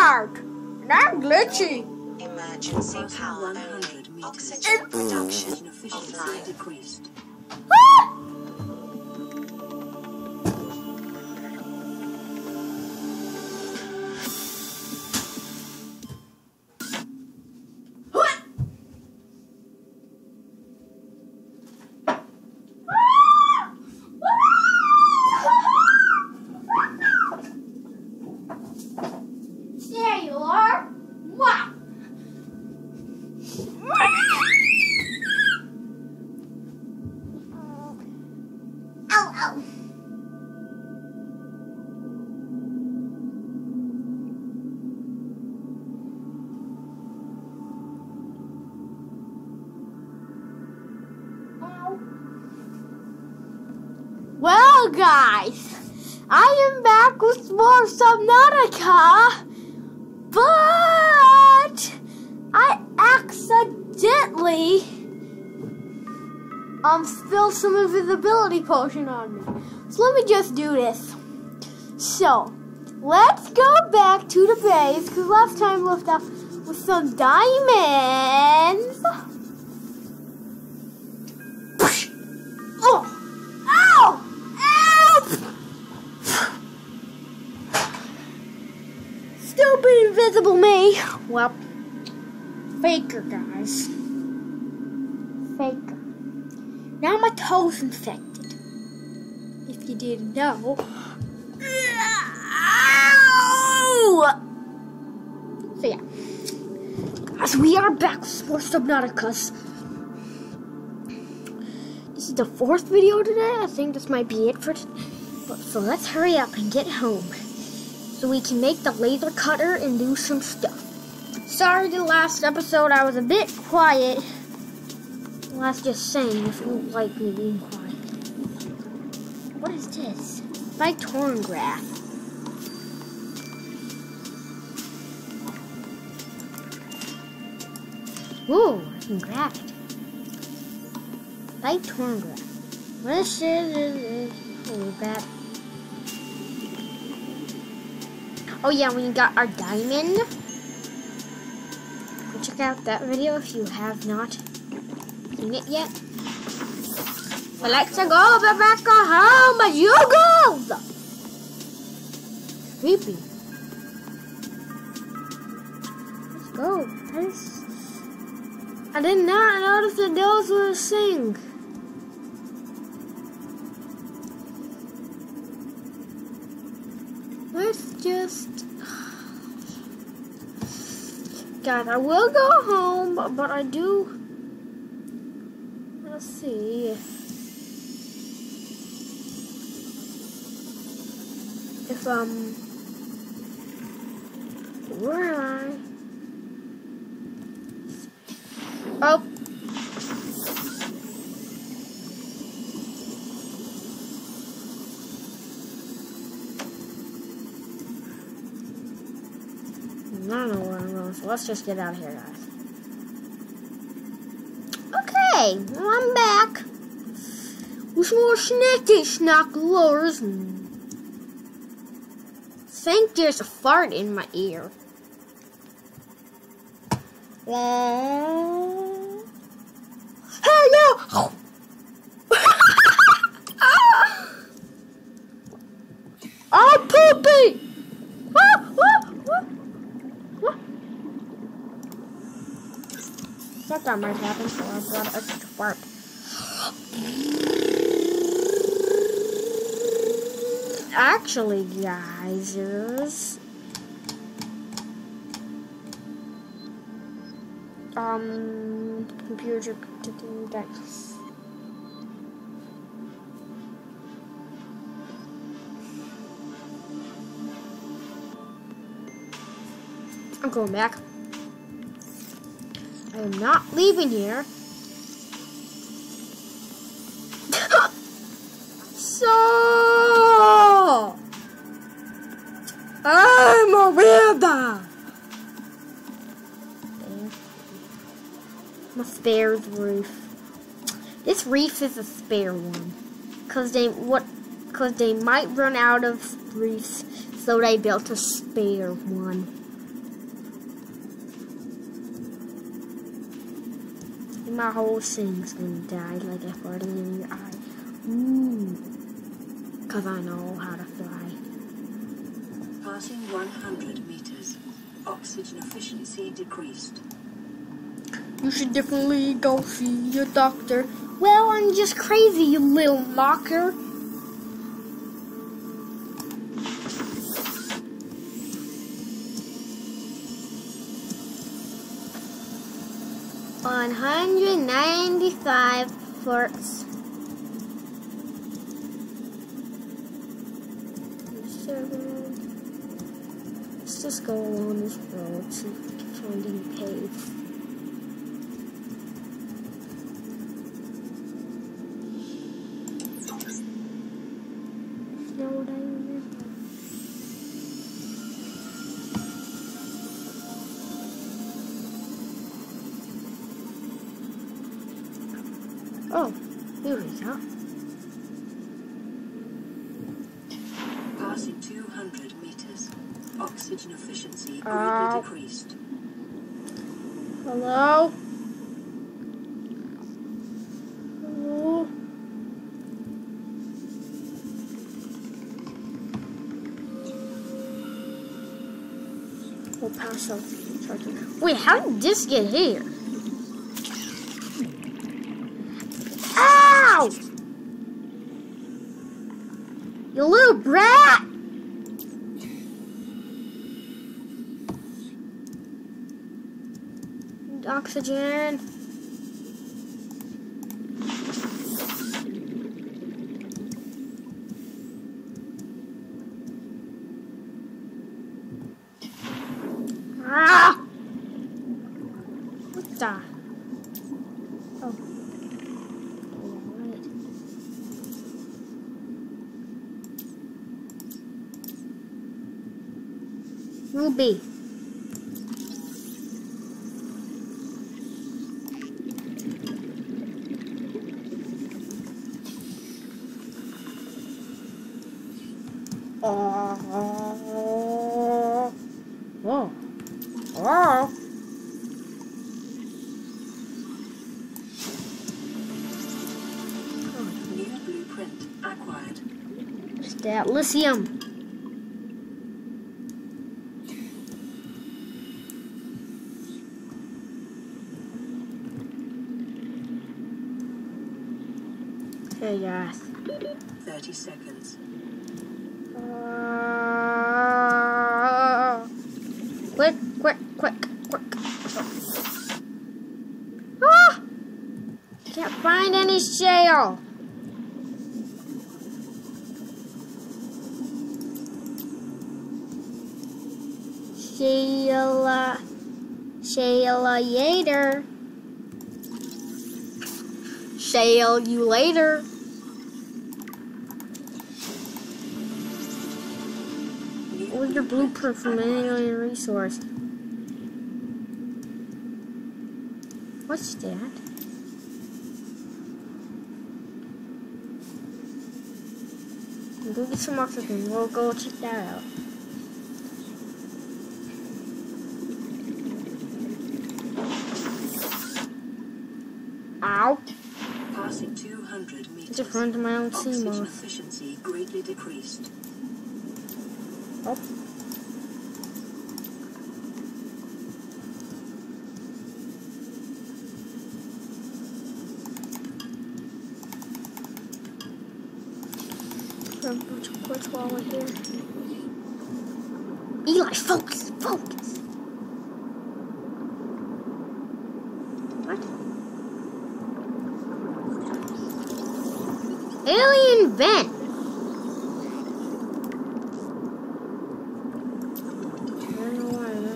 hard. And I'm glitchy. Emergency power only. Oxygen production offline. Decreased. There you are. Wow. Ow, ow. Well, guys, I am back with more Subnautica, but I accidentally spilled some invisibility potion on me. So let me just do this. So let's go back to the base, because last time we left off with some diamonds. Oh! Ow! Ow! Stupid invisible me. Well, faker, guys. Faker. Now my toe's infected. If you didn't know. Ow! So yeah. As we are back with more Subnauticas. This is the 4th video today. I think this might be it for so let's hurry up and get home, so we can make the laser cutter and do some stuff. Sorry, the last episode I was a bit quiet. Well, that's just saying if you don't like me being quiet. What is this? By Torngrath. Ooh, I can grab it. By Torngrath. This is that. Oh yeah, we got our diamond. Go check out that video if you have not seen it yet. So let's go back home, you girls. Creepy. Let's go. I did not notice that those were a thing. Let's just... Guys, I will go home, but I do... Let's see. If, where am I? Oh. I don't know where I'm going, so let's just get out of here, guys. Okay, well, I'm back with some more snacky snacklers. I think there's a fart in my ear. Hey, no! Oh, poopy! That might happen, so I've got an extra fart. Actually, guys, there's computer dice. I'm going back. I am not leaving here. So I'm a weirdo. My spare's reef. This reef is a spare one, cause they might run out of reefs, so they built a spare one. my whole thing's gonna die like I farted in your eye. Ooh. Cause I know how to fly. Passing 100 meters. Oxygen efficiency decreased. You should definitely go see your doctor. Well, I'm just crazy, you little mocker. $195 farts. 7. Let's just go along this road so we can find any caves. Know what I remember? Oh, here we go. Passing 200 meters. Oxygen efficiency greatly decreased. Hello? Hello? We'll pass up. Wait, how did this get here? Ow! You little brat! Oxygen. Ah! What the? Oh. Alright. Ruby. Oh. Oh. Oh. New blueprint acquired. What's that? Lithium. Hey, guys. 30 seconds. Quick, quick, quick, quick. Ah! Can't find any shale. Shale later. Shale you later. What was your blueprint from any alien resource? What's that? Go get some oxygen. We'll go check that out. Ow! Passing 200 meters. Just run to my own sea Oxygen moss. efficiency greatly decreased. Oh. Grab a bunch of quartz while we're here. Eli, focus! Focus! What? Alien vent! I don't know why I'm not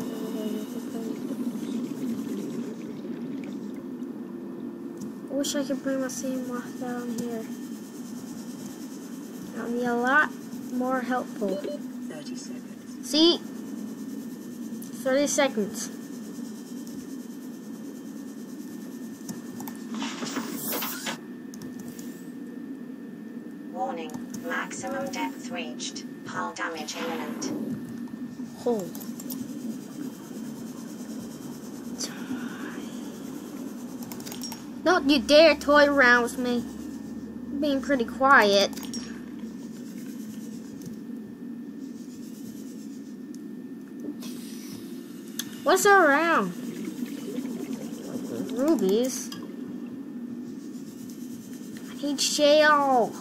gonna I wish I could bring my same moth down here. That would be a lot more helpful. 30 seconds. See? 30 seconds. Warning. Maximum depth reached. Hull damage imminent. Hole. Don't you dare toy around with me. I'm being pretty quiet. What's around? Rubies. I need shale.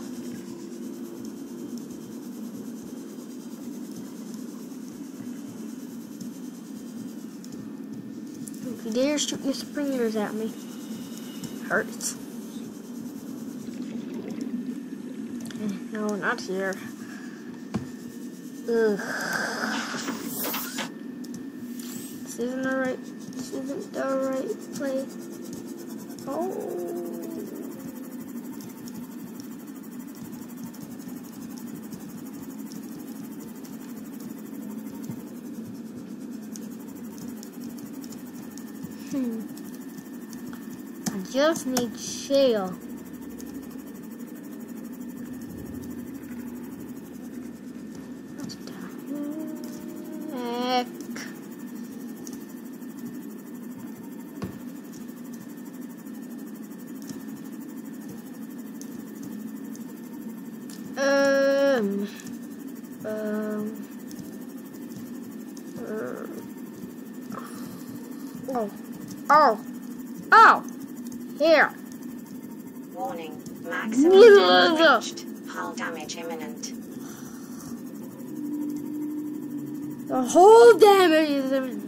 If you dare shoot your sprinklers at me. Hurts. No, not here. Ugh. This isn't the right place. Oh. I just need shale. What the heck? Oh! Here. Warning. Maximum damage reached. Hull damage imminent. The whole damage is imminent.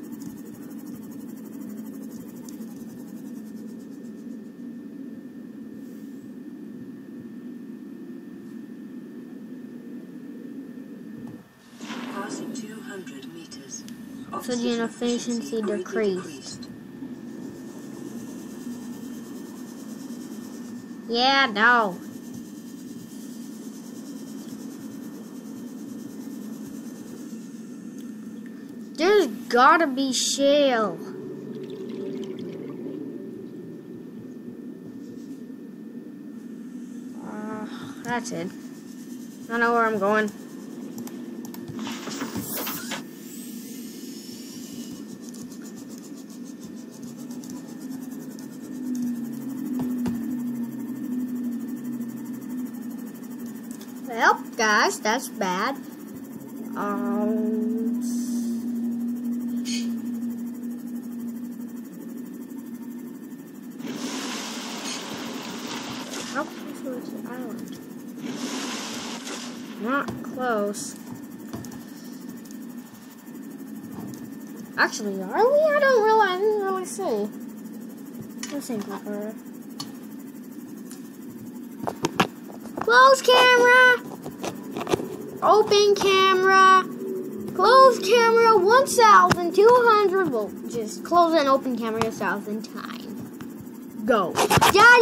Passing 200 meters. Oxygen efficiency decreased. Yeah, no. There's gotta be shale. That's it. I know where I'm going. Well, guys, that's bad. How close was the island? Not close. Actually, are we? I didn't really see. Let's think of her. Close camera. Open camera. Close camera 1,200. Well, just close and open camera 1,000 times. Go. Yeah.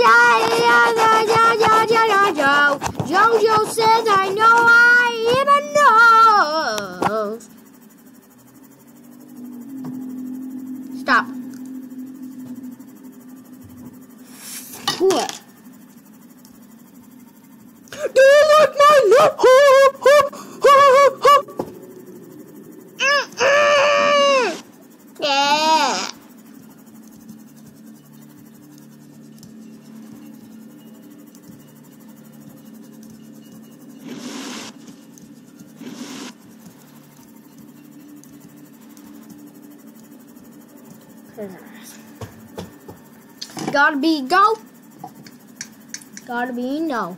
Jojo says I know I even knows. Stop. What? Do you like my lip? Yeah. Gotta be go. Gotta be no.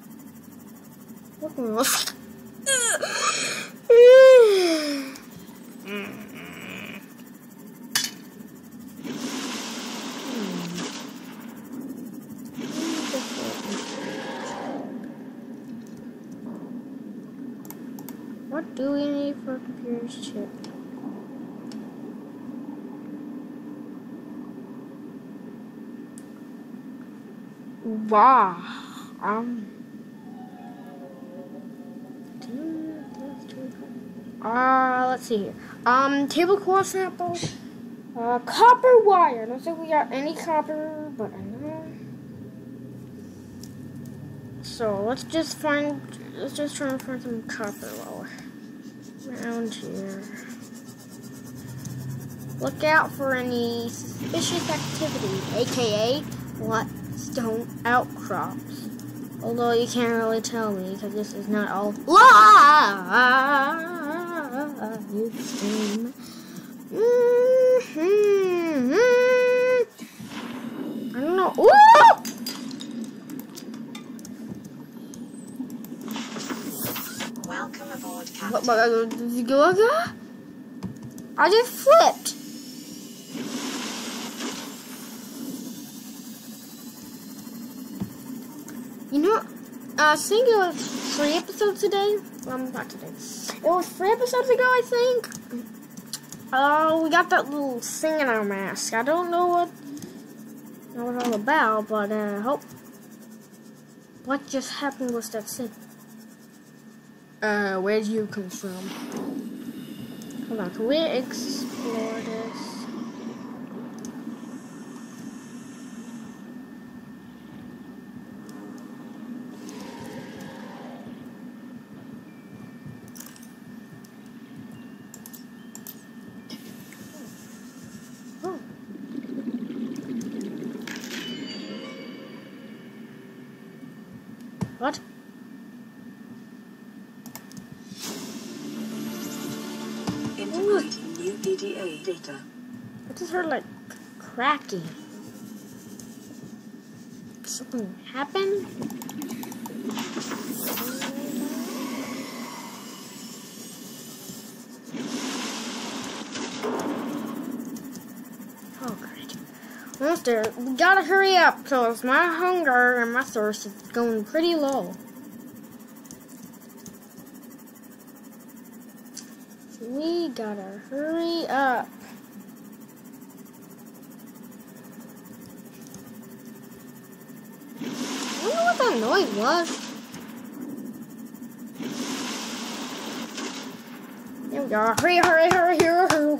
What do we need for a computer's chip? Wow. Let's see here. Tablecloth sample. Copper wire. I don't think we got any copper, but I know. So let's just try and find some copper while we're around here. Look out for any suspicious activity, aka what stone outcrops. Although you can't really tell me because this is not all live stream. I don't know. Ooh! Welcome aboard, Captain. What? I just flipped. You know, I think it was 3 episodes today. Well, not today. It was 3 episodes ago, I think. We got that little thing in our mask. I don't know what it was all about, but hope. What just happened was that thing. Where'd you come from? Hold on, can we explore this? What? Integrating new PDA data. I just heard like cracking. Something happened? Oh, great. Almost there. We gotta hurry up because my hunger and my thirst is going pretty low. We gotta hurry up. I don't know what that noise was. There we go. Hurry, hurry, hurry, hurry, hurry.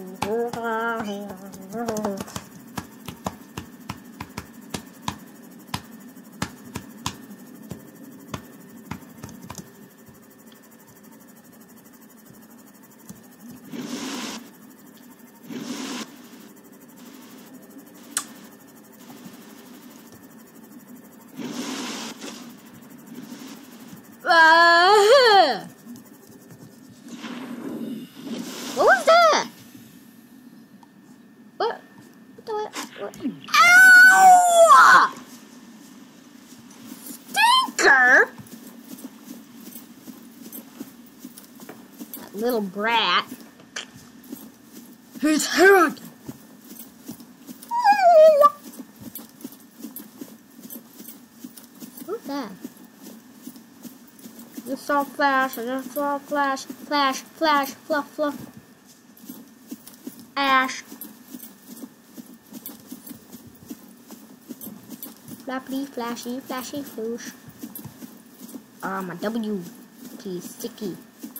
What was that? What? What the what? Ow! Stinker! That little brat. He's here. What's that? I just saw flash, I just saw flash, flash, flash, fluff, fluff. Ash. Flappy, flashy, flashy, floosh. My W. Please, sticky.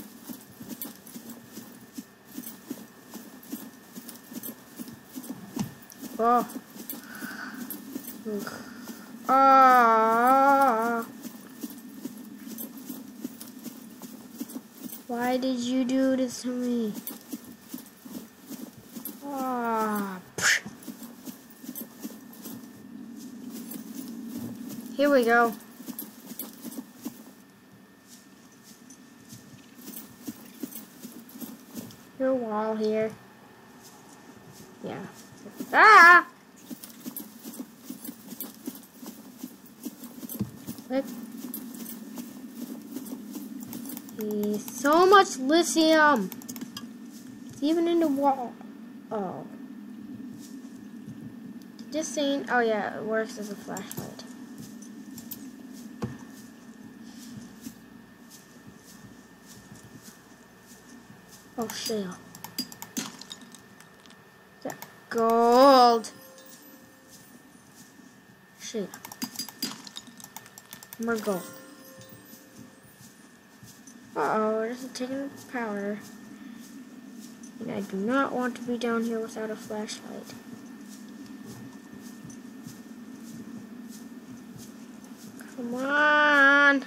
Oh. Ah. Why did you do this to me? Ah. Here we go. Your wall here. Yeah. Ah! Look. So much lithium. It's even in the wall. Oh. Just saying. Oh yeah, it works as a flashlight. Oh shit. That gold. Shit. More gold. Uh-oh, this is taking power. And I do not want to be down here without a flashlight. Come on!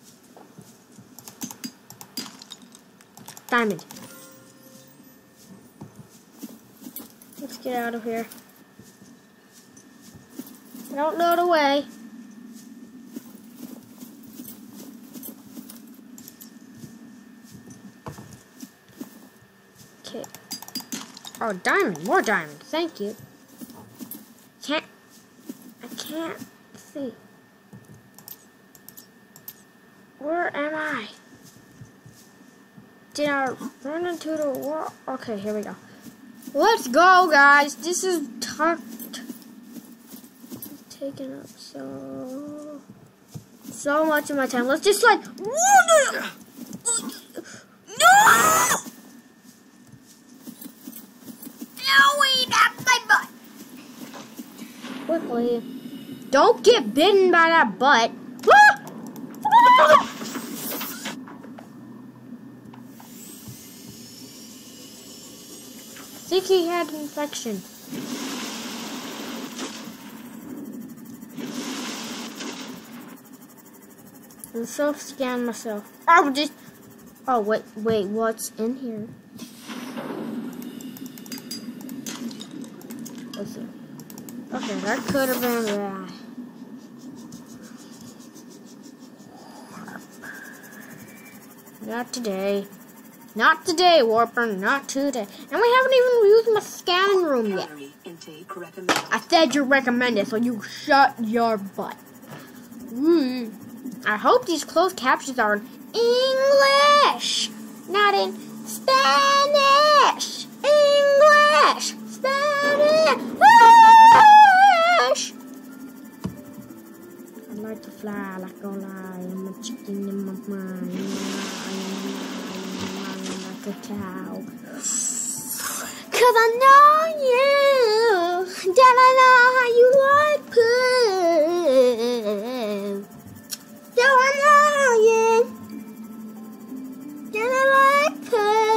Diamond. get out of here. I don't know the way. Okay. Oh, diamond. More diamond. Thank you. I can't see. Where am I? Did I run into the wall? Okay, here we go. Let's go, guys. This is taking up so much of my time. Let's just like no! Wait up my butt. Quickly. Don't get bitten by that butt. I think he had an infection. I'm self-scan myself. Oh, wait, what's in here? Let's see. Okay, that could have been bad. Not today. Not today, Warper. Not today. And we haven't even used my scanning room yet. I said you recommended, so you shut your butt. I hope these closed captions are in English, not in Spanish. English, Spanish. I like to fly like a lion, a chicken in my mind, like a cow. 'Cause I know you, that I know how you like poo. So I know you, that I like poo.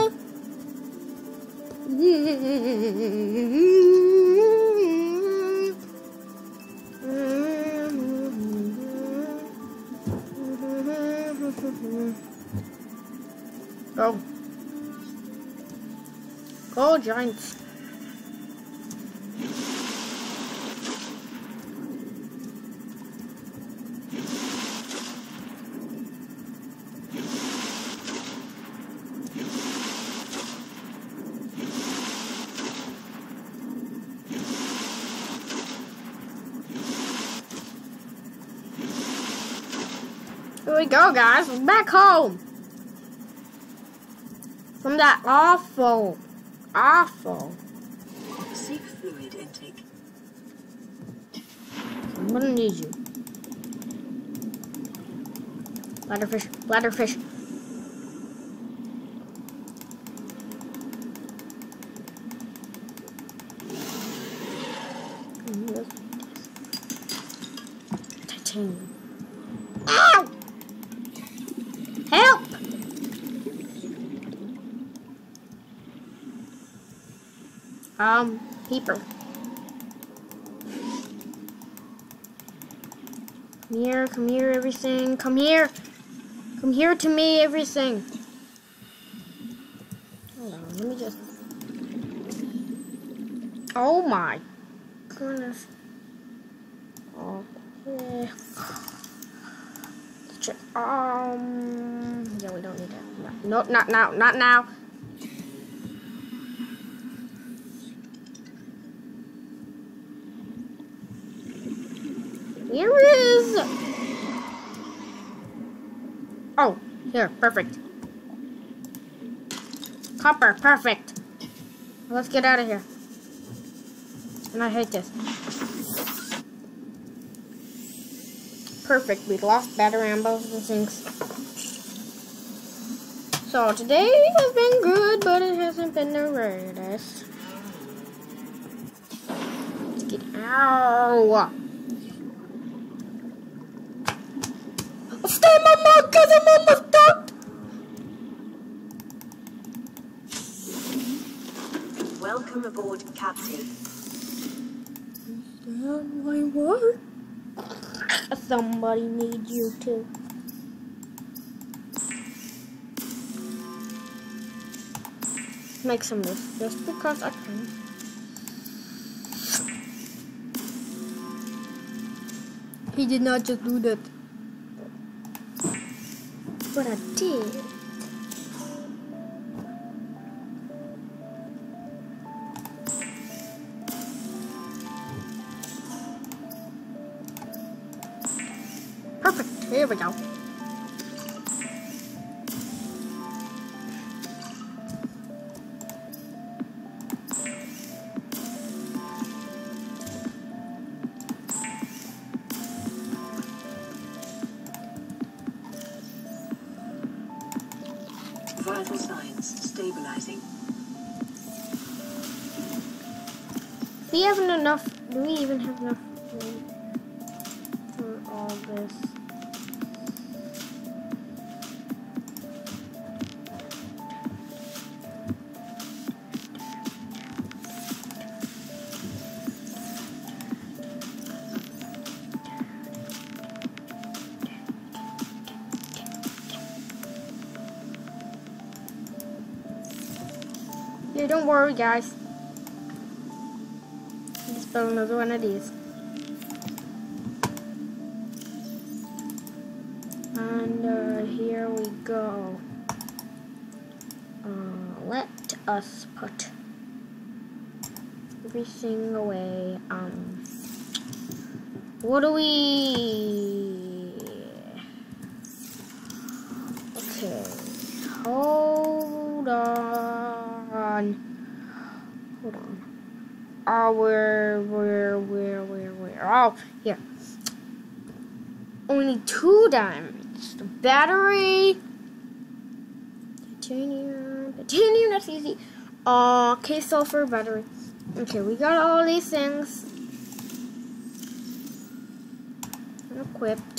Go. Go, Giants. Here we go, guys. We're back home. From that awful. Seek fluid intake. I'm gonna need you. Bladderfish, bladderfish. Titanium. Ow! Help! Peeper. Come here, everything. Come here. Come here to me, everything. Hold on, let me just... Oh my goodness. Okay. Check. Yeah, we don't need that. No, not now, not now. Here is. Oh, here, perfect. Copper, perfect. Let's get out of here. And I hate this. Perfect, we lost battery on both of the things. So today has been good, but it hasn't been the greatest. Let's get out. Stay my mouth, cause I'm almost done. Welcome aboard, Captain. My what? Somebody needs you too. Make some of this just because I can. He did not just do that. But I did. Perfect. Here we go. Vital signs stabilizing. We haven't enough. Do we even have enough room for all this? Yeah, don't worry, guys. Just build another one of these. And here we go. Let us put everything away. What do we? Okay. Hold on. Oh, where? Oh, here. Only 2 diamonds. The battery. Titanium, that's easy. Okay, sulfur, battery. Okay, we got all these things equipped.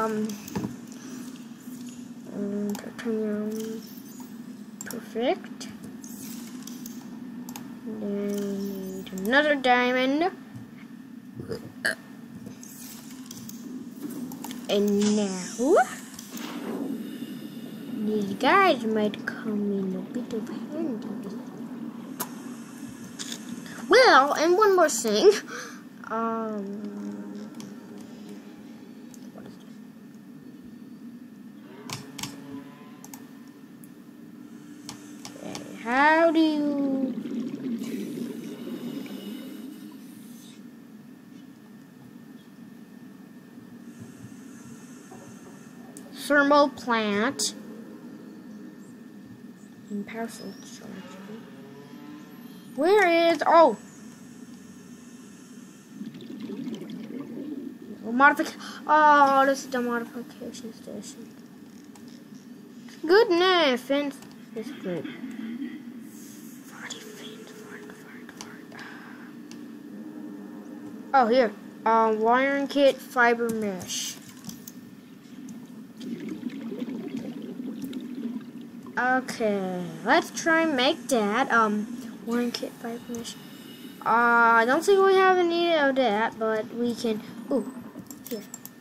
Titanium. Perfect. Then we need another diamond. And now these guys might come in a bit of handy. Well, and one more thing. What is this? Okay, how do you? Thermal plant and power source. Where is? Oh, modification. Oh, this is the modification station. Good enough. Fence is good. 40 feet. 40. Oh, here. Wiring kit, fiber mesh. Okay, let's try and make that. Wiring kit, fiber mesh. I don't think we have a need of that, but we can. Ooh, here.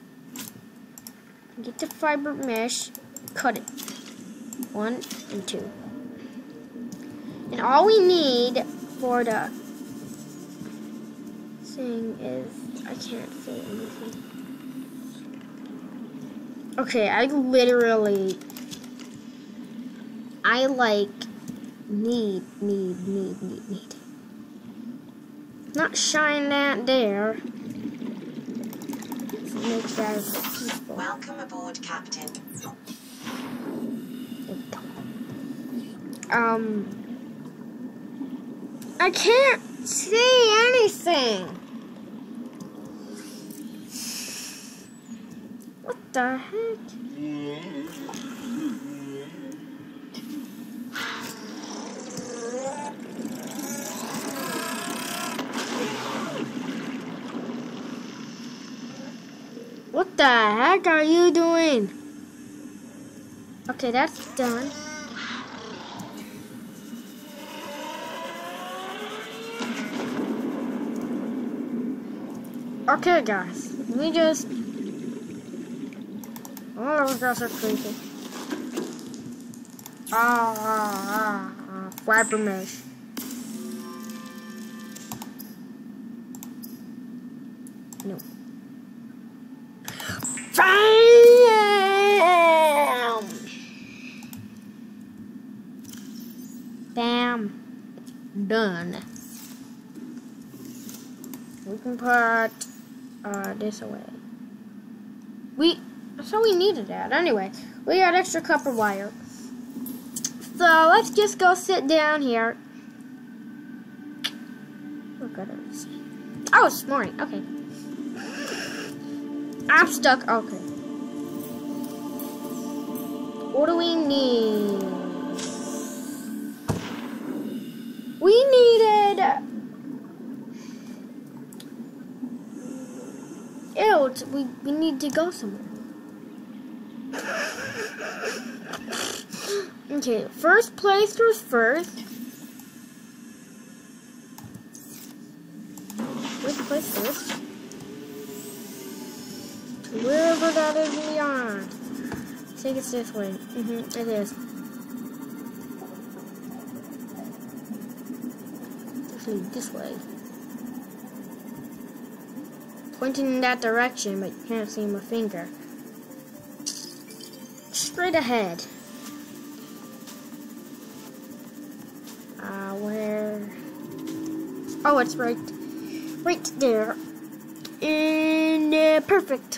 Get the fiber mesh, cut it. 1 and 2. And all we need for the thing is, I can't say anything. Okay, I need. Not shine that there. Make that peaceful. Welcome aboard, Captain. I can't see anything. What the heck? What the heck are you doing? Okay, that's done. Okay, guys, we just. Oh, those guys are creepy. Fiber mesh. No. done. We can put this away. So we needed that. Anyway, we got extra copper wire. So let's just go sit down here. Look at it. Oh, it's morning. Okay. I'm stuck. Okay. What do we need? We needed... Ew, we need to go somewhere. Okay, first place was first. First place first. Wherever that is beyond. I think it's this way. It is. Actually, this way. Pointing in that direction, but you can't see my finger. Straight ahead. Where? Oh, it's right there. And perfect.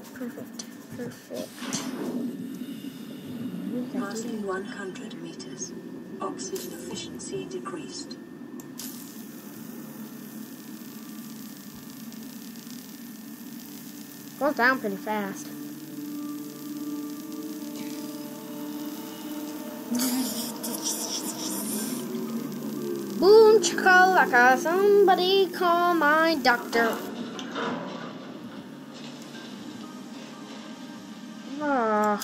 Passing 100 meters. Oxygen efficiency decreased. Goes down pretty fast. Boom chakalaka, somebody call my doctor. I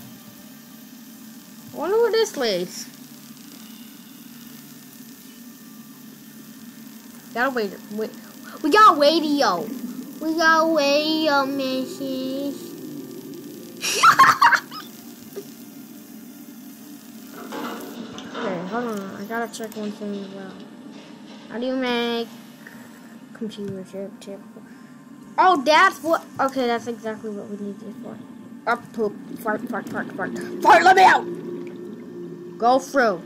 wonder where this leads. Gotta wait. We got radio. We got radio message. Okay, hold on. I gotta check one thing as well. How do you make computer chip? Oh, that's what. Okay, that's exactly what we need this for. Up, poop, fart. Fart, let me out! Go through.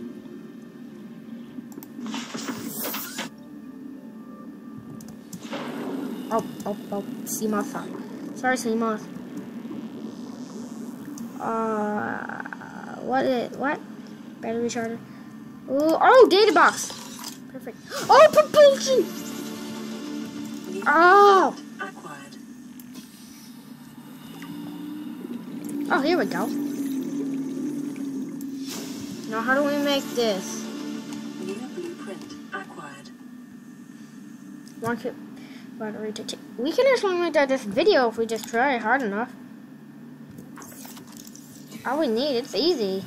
Oh, CMOS. Sorry, CMOS. What? Battery charger. Oh, data box. Perfect. Oh, propulsion! Oh! Acquired. Oh, here we go. Now, how do we make this? New blueprint acquired. Rocket battery to take. We can actually make that this video if we just try hard enough. All we need, it's easy.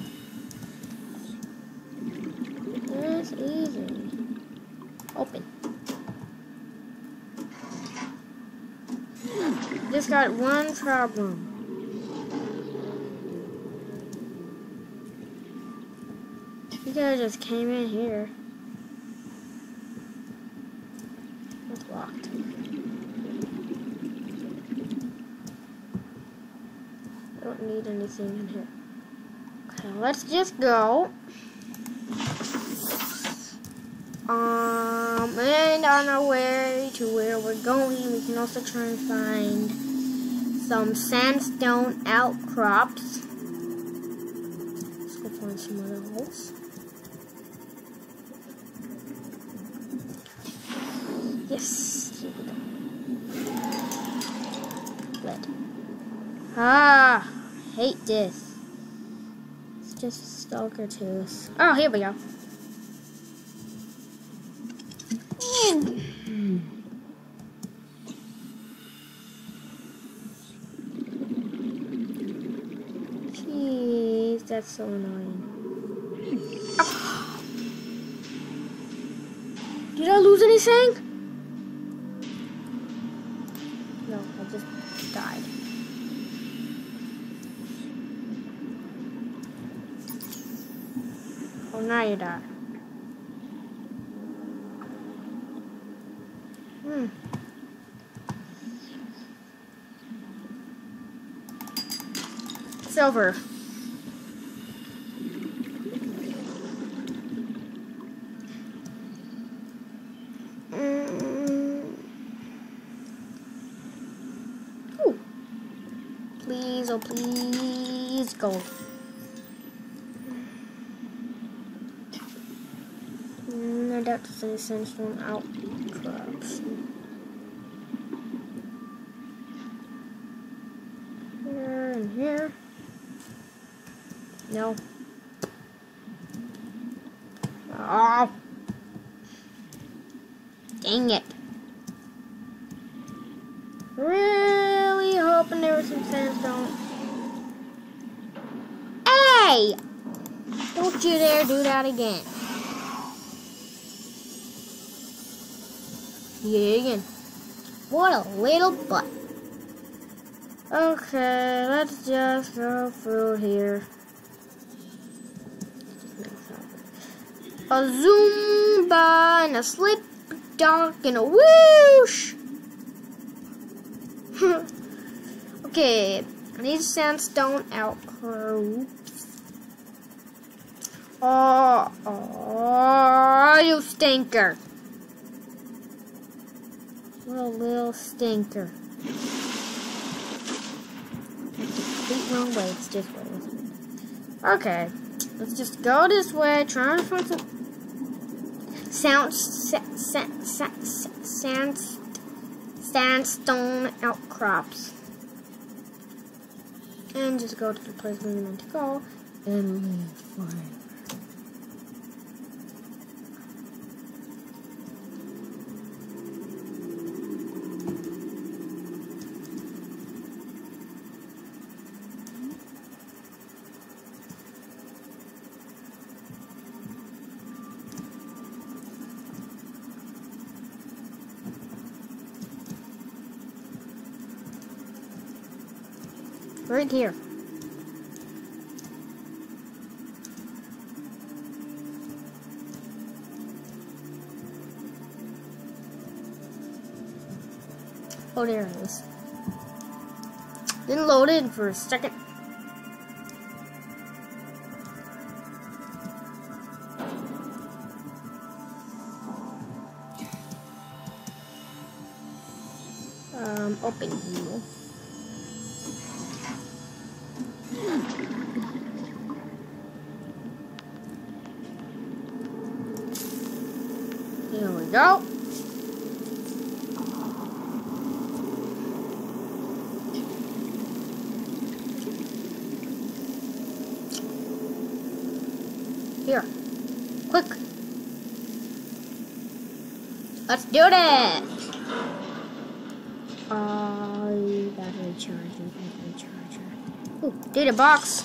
It's easy. Open. Just got one problem. You guys just came in here. It's locked. I don't need anything in here. Okay, let's just go. And on our way to where we're going, we can also try and find some sandstone outcrops. Let's go find some of those. Yes. Here we go. Lead. Ah, hate this. It's just stalker tooth. Oh, here we go. Jeez, that's so annoying. Oh. Did I lose anything? No, I just died. Oh, now you died. Silver. please, oh please, go. I doubt to say sandstone outcrops. Here and here. No. Oh. Dang it. Really hoping there was some sandstone. Hey! Don't you dare do that again. Yeah, again. What a little butt. Okay, let's just go through here. A Zumba and a slip dunk and a whoosh. Okay, these sandstone outcrops. Oh, you stinker. What a little stinker. Complete wrong way, it's this way. Okay, let's just go this way, trying to find some sandstone outcrops. And just go to the place we meant to go and live forever. Right here. Oh, there it is. Didn't load in for a second. Open here. There we go. Here. Quick. Let's do this. Battery charger. Ooh, data box.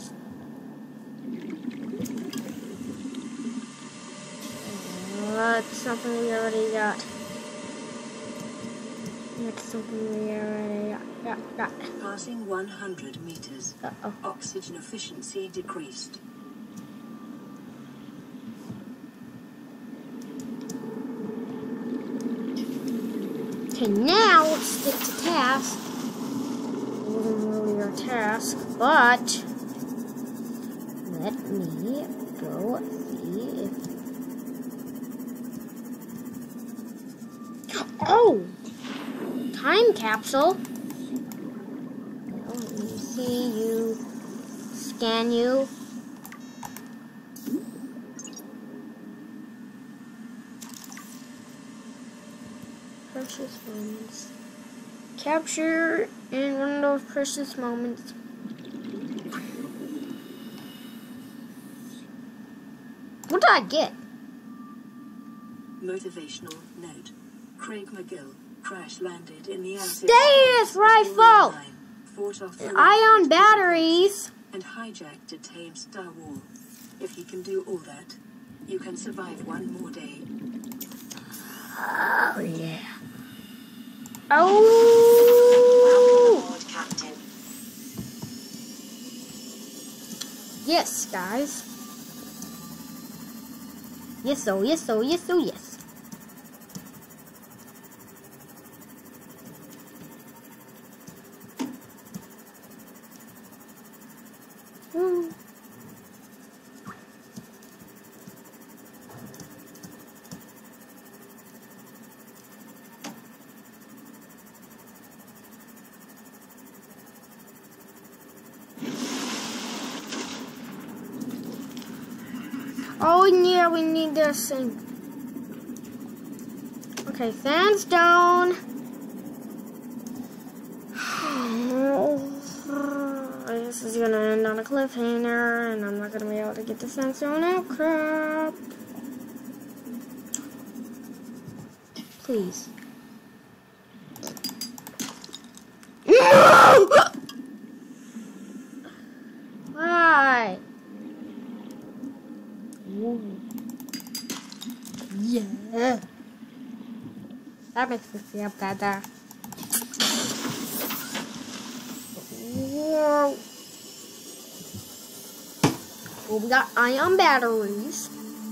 That's something we already got. That's something we already got. Passing 100 meters. Uh-oh. Oxygen efficiency decreased. Okay, now let's stick to task. It wasn't really our task, but let me go see if. Oh! Time capsule. Well, let me see you. Scan you. Precious moments. Capture in one of those precious moments. What did I get? Motivational note. Craig McGill crash landed in the Status rifle! Ion batteries! And hijacked a tame Star Wars. If you can do all that, you can survive one more day. Oh, yeah. Welcome Oh! aboard, Captain. Yes, guys. Yes, oh, yes, oh, yes, oh, yes. Oh yeah, we need this thing. Okay, sandstone. This is gonna end on a cliffhanger, and I'm not gonna be able to get the sandstone out. Crap. Please. No! Why? Ooh. Yeah. That makes me feel better. Whoa. Well, we got ion batteries.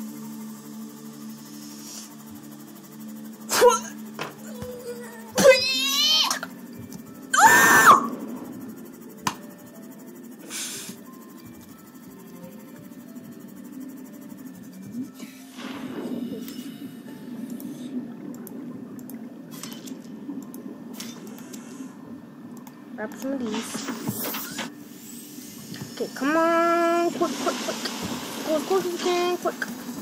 Grab some of these. Okay, come on. Quick, quick, quick. Go as quick as you can. Quick.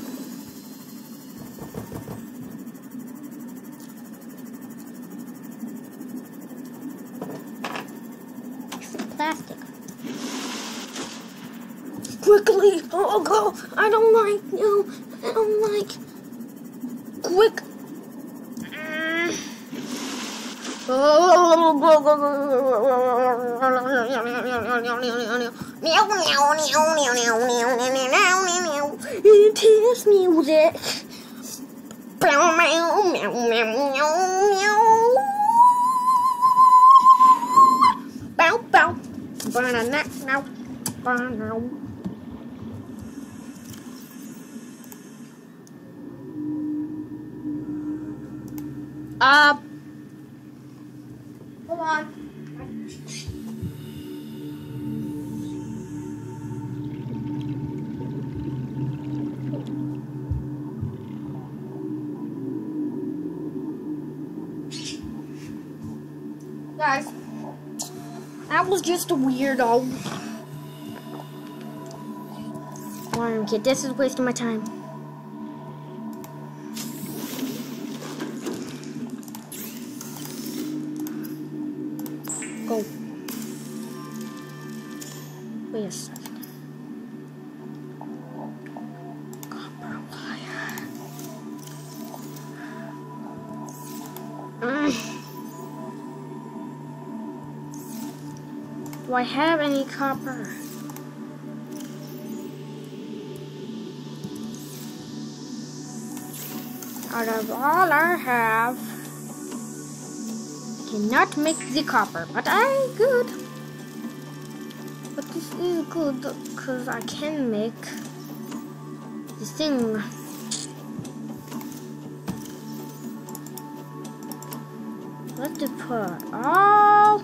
It's plastic. Quickly. Oh, go. I don't like. No. I don't like. Quick. It is music. Bow, bow. Hold on. Guys, that was just a weirdo. Worm kid, this is wasting my time. Go. Wait a second. Copper wire. Do I have any copper? Out of all I have, cannot make the copper, but I could. But this is good because I can make the thing. Let's put all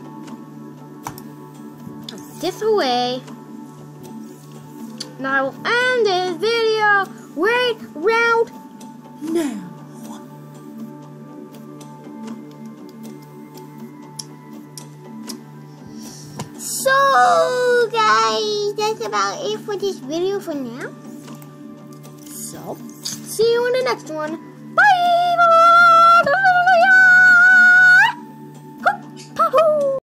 of this away. Now I will end this video right round now. So guys, that's about it for this video for now. So, see you in the next one.